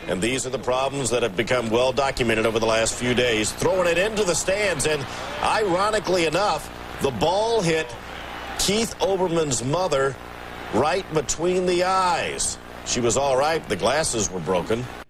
And these are the problems that have become well documented over the last few days. Throwing it into the stands, and ironically enough, the ball hit Keith Olbermann's mother right between the eyes. She was all right. The glasses were broken.